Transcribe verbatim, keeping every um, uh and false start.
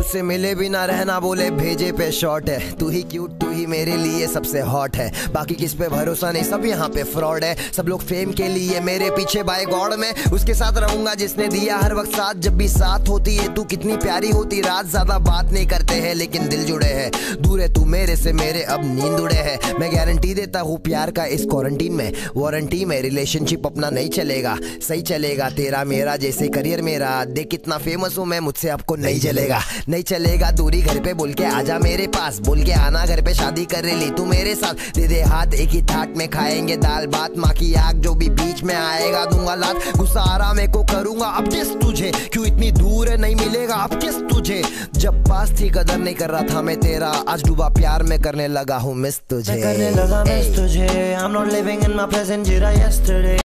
मुझसे मिले बिना रहना, बोले भेजे पे शॉर्ट है। तू ही क्यूट, तू ही मेरे लिए सबसे हॉट है, बाकी किस पे भरोसा नहीं, सब यहाँ पे फ्रॉड है। सब लोग फेम के लिए मेरे पीछे, बाय गॉड मैं उसके साथ रहूंगा जिसने दिया हर वक्त साथ। जब भी साथ होती है तू कितनी प्यारी होती रात, ज्यादा बात नहीं करते हैं लेकिन दिल जुड़े हैं। दूर है तू मेरे से, मेरे अब नींद उड़े है। मैं गारंटी देता हूँ प्यार का इस क्वारंटीन में, वारंटी में रिलेशनशिप अपना नहीं चलेगा, सही चलेगा तेरा मेरा जैसे करियर मेरा। देख कितना फेमस हूँ मैं, मुझसे आपको नहीं चलेगा, नहीं चलेगा। दूरी घर पे बोल के आजा मेरे पास, बोल के आना घर पे, शादी कर ली तू मेरे साथ। दे दे हाथ, एक ही थाट में खाएंगे दाल भात, माँ की आग जो भी बीच में आएगा दूंगा लात। गुस्सा आराम को करूंगा अब किस तुझे, क्यों इतनी दूर है नहीं मिलेगा अब किस तुझे। जब पास थी कदर नहीं कर रहा था मैं तेरा, आज डूबा प्यार में करने लगा हूँ मिस तुझे, मैं करने लगा मिस तुझे। I'm not living in my present, jira yesterday।